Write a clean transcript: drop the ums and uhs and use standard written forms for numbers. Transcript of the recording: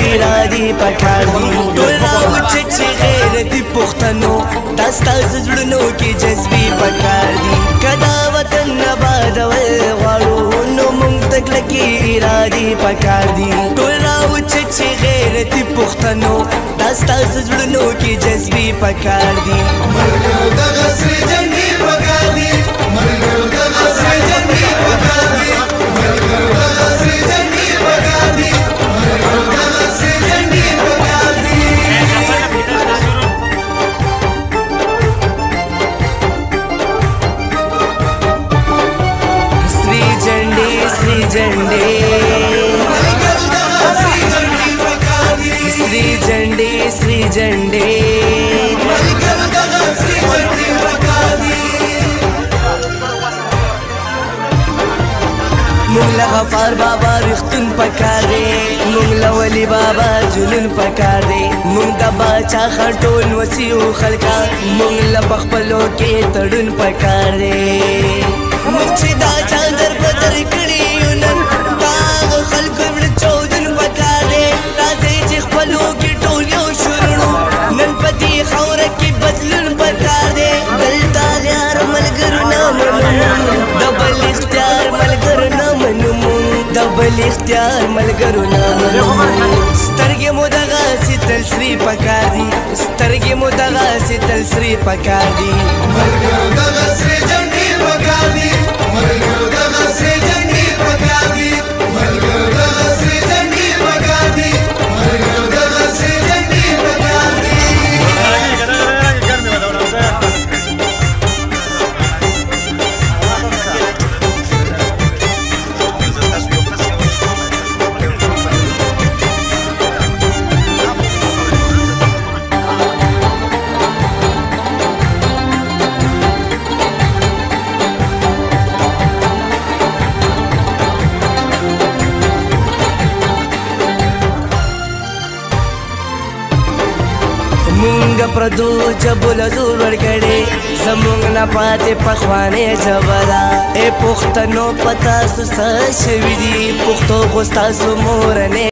ارادي پکار دي ټول راوچت چې غیرتي پښتنو دا ستاسو زړونو کې جذبې پکار دي که دا وطن آبادول غواړو نو موږ ته کلکې ارادي پکار دي ټول راوچت چې غیرتي پښتنو دا ستاسو زړونو کې جذبې پکار دي ملګرو دغه سرې جنډې پکار دي ملګرو دغه سرې جنډې پکار دي ملګرو دغه سرې جنډې پکار دي ملګرو دغه سرې جنډې پکار دي سری جنډې سری جنډې ملګرو دغه سرې جنډې پکار دي سری جنډې سری جنډې ملګرو دغه سرې جنډې پکار دي مونږ له غفار بابا رښتون پکار دی مونږ له ولي بابا جنون پکار دی مونږ د باچا خان ټول وسیو خلکا مونږ له پخپلو کې تړون پکار دی مونږ چې دا چاندر بدر کړي یو نن دا هغه خلکو وړ چودون پکار دی راځئ چې خپلو کې ټول یو شروړو نن په دې خاوره کې بدلون پکار دی دلته یار ملګرو نه منو د بل اختیار ملګرو نه دبل اختیار ملګرو نه منو سترګې مو دغسې تل سرې پکار دي سترګې مو دغسې تل سرې پکار دي ملګرو دغه سرې جنډې پکار دي ملګرو دغه سرې جنډې پکار دي ملګرو دغه سرې جنډې پکار دي ملګرو دغه سرې جنډې پکار دي مونږ پردو جبو له زور ورکړې زمونږ نه پاتې پخوانۍ ژبه ده ای پښتنو په تاسو څه شوي دي پښتو خو ستاسو مورنۍ